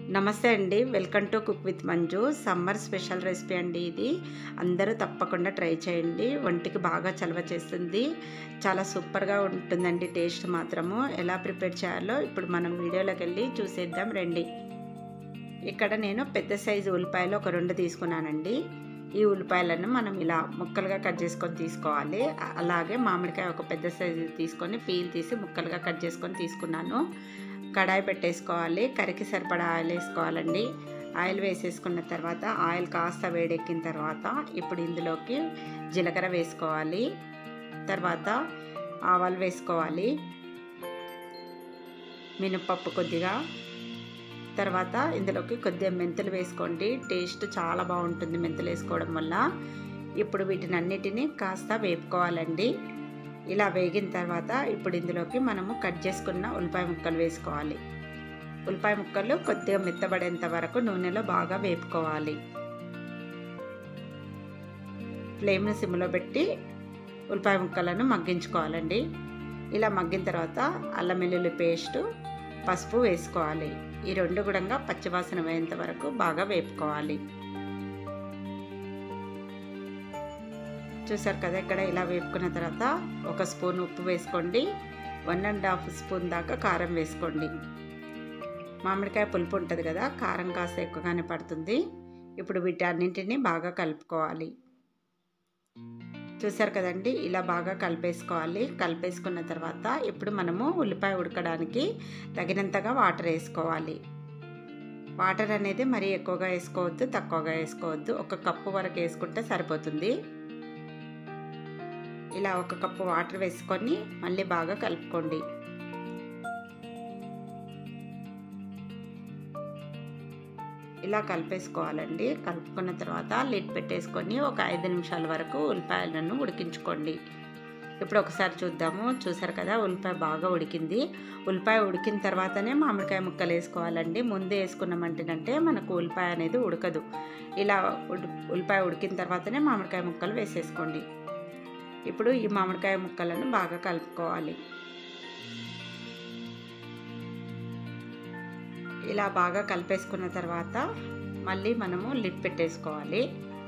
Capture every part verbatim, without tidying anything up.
నమస్తే అండి, welcome to cook with Manju. Summer special recipe అండి ఇది. అందరూ తప్పకుండా ట్రై చేయండి. ఒంటికి బాగా చలవ చేస్తుంది. చాలా సూపర్గా ఉంటుందండి. టేస్ట్ మాత్రము ఎలా ప్రిపేర్ చేయాలో ఇప్పుడు మనం వీడియోలోకి వెళ్ళి చూసేద్దాం రండి. ఇక్కడ నేను పెద్ద సైజు ఉల్లిపాయలు ఒక రెండు తీసుకున్నానండి. ఈ ఉల్లిపాయలను మనం ఇలా ముక్కలుగా కట్ చేసుకొని తీసుకోవాలి. అలాగే మామిడికాయ ఒక పెద్ద సైజు తీసుకొని పీల్ తీసి ముక్కలుగా కట్ చేసుకొని తీసుకున్నాను. కడాయి పెట్టేసుకోవాలి. కర్రీకి సరిపడా ఆయిల్ వేసుకోవాలండి. ఆయిల్ వేసేసుకున్న తర్వాత ఆయిల్ కాస్త వేడెక్కిన తర్వాత ఇప్పుడు ఇందులోకి జీలకర్ర వేసుకోవాలి. తర్వాత ఆవాలు వేసుకోవాలి, మినపప్పు కొద్దిగా, తర్వాత ఇందులోకి కొద్దిగా మెంతులు వేసుకోండి. టేస్ట్ చాలా బాగుంటుంది మెంతులు వేసుకోవడం వల్ల. ఇప్పుడు వీటిని అన్నిటినీ కాస్త వేపుకోవాలండి. ఇలా వేగిన తర్వాత ఇప్పుడు ఇందులోకి మనము కట్ చేసుకున్న ఉల్లిపాయ ముక్కలు వేసుకోవాలి. ఉల్లిపాయ ముక్కలు కొద్దిగా మెత్తబడేంత వరకు నూనెలో బాగా వేపుకోవాలి. ఫ్లేమ్ను సిమ్లో పెట్టి ఉల్లిపాయ ముక్కలను మగ్గించుకోవాలండి. ఇలా మగ్గిన తర్వాత అల్లం వెల్లుల్లి పేస్టు, పసుపు వేసుకోవాలి. ఈ రెండు కూడా పచ్చివాసన పోయేంత వరకు బాగా వేపుకోవాలి. చూసారు కదా, ఇక్కడ ఇలా వేపుకున్న తర్వాత ఒక స్పూన్ ఉప్పు వేసుకోండి. వన్ అండ్ హాఫ్ స్పూన్ దాకా కారం వేసుకోండి. మామిడికాయ పులుపు ఉంటుంది కదా, కారం కాస్త ఎక్కువగానే పడుతుంది. ఇప్పుడు వీటన్నింటినీ బాగా కలుపుకోవాలి. చూసారు కదండి, ఇలా బాగా కలిపేసుకోవాలి. కలిపేసుకున్న తర్వాత ఇప్పుడు మనము ఉల్లిపాయ ఉడకడానికి తగినంతగా వాటర్ వేసుకోవాలి. వాటర్ అనేది మరీ ఎక్కువగా వేసుకోవద్దు, తక్కువగా వేసుకోవద్దు. ఒక కప్పు వరకు వేసుకుంటే సరిపోతుంది. ఇలా ఒక కప్పు వాటర్ వేసుకొని మళ్ళీ బాగా కలుపుకోండి. ఇలా కలిపేసుకోవాలండి. కలుపుకున్న తర్వాత లిడ్ పెట్టేసుకొని ఒక ఐదు నిమిషాల వరకు ఉల్లిపాయలను ఉడికించుకోండి. ఇప్పుడు ఒకసారి చూద్దాము. చూసారు కదా, ఉల్లిపాయ బాగా ఉడికింది. ఉల్లిపాయ ఉడికిన తర్వాతనే మామిడికాయ ముక్కలు వేసుకోవాలండి. ముందే వేసుకున్నామంటేనంటే మనకు ఉల్లిపాయ అనేది ఉడకదు. ఇలా ఉల్లిపాయ ఉడికిన తర్వాతనే మామిడికాయ ముక్కలు వేసేసుకోండి. ఇప్పుడు ఈ మామిడికాయ ముక్కలను బాగా కలుపుకోవాలి. ఇలా బాగా కలిపేసుకున్న తర్వాత మళ్ళీ మనము లిడ్ పెట్టేసుకోవాలి.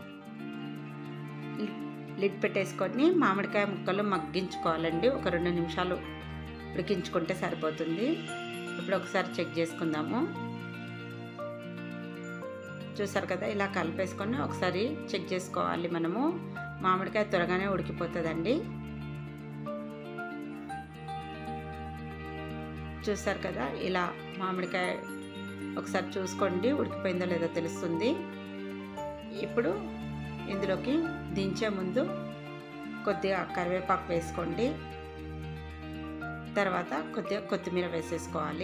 లిడ్ పెట్టేసుకొని మామిడికాయ ముక్కలు మగ్గించుకోవాలండి. ఒక రెండు నిమిషాలు ఉడికించుకుంటే సరిపోతుంది. ఇప్పుడు ఒకసారి చెక్ చేసుకుందాము. చూసారు కదా, ఇలా కలిపేసుకొని ఒకసారి చెక్ చేసుకోవాలి. మనము మామిడికాయ త్వరగానే ఉడికిపోతుందండి. చూసారు కదా, ఇలా మామిడికాయ ఒకసారి చూసుకోండి, ఉడికిపోయిందో లేదో తెలుస్తుంది. ఇప్పుడు ఇందులోకి దించే ముందు కొద్దిగా కరివేపాకు వేసుకోండి. తర్వాత కొద్దిగా కొత్తిమీర వేసేసుకోవాలి.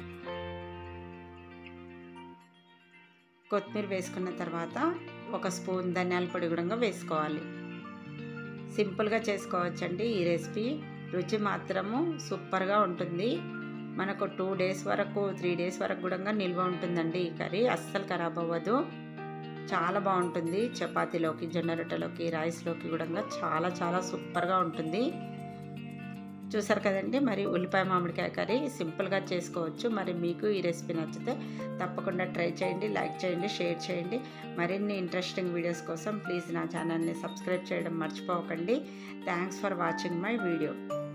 కొత్తిమీర వేసుకున్న తర్వాత ఒక స్పూన్ ధనియాల పొడి కూడా వేసుకోవాలి. సింపుల్గా చేసుకోవచ్చండి ఈ రెసిపీ. రుచి మాత్రము సూపర్గా ఉంటుంది. మనకు టూ డేస్ వరకు త్రీ డేస్ వరకు కూడా నిల్వ ఉంటుందండి. ఈ కర్రీ అస్సలు ఖరాబ్ అవ్వదు. చాలా బాగుంటుంది. చపాతీలోకి, జొన్న రొట్టెలోకి, రైస్లోకి కూడా చాలా చాలా సూపర్గా ఉంటుంది. చూసారు కదండి, మరి ఉల్లిపాయ మామిడికాయ కర్రీ సింపుల్గా చేసుకోవచ్చు. మరి మీకు ఈ రెసిపీ నచ్చితే తప్పకుండా ట్రై చేయండి, లైక్ చేయండి, షేర్ చేయండి. మరిన్ని ఇంట్రెస్టింగ్ వీడియోస్ కోసం ప్లీజ్ నా ఛానల్ని సబ్స్క్రైబ్ చేయడం మర్చిపోకండి. Thanks for watching my video.